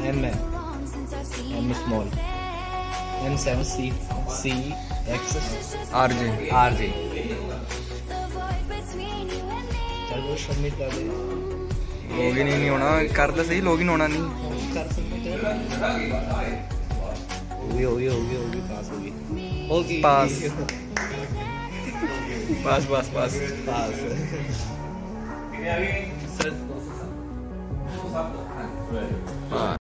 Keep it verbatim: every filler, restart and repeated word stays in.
M है, M small, M seven C C X R J R J. चल वो submit कर दे। Login ही नहीं होना, कर दे सही, लॉगिन होना नहीं। कर सबमिट होगी होगी होगी होगी पास होगी होगी पास पास पास पास पास। हाँ।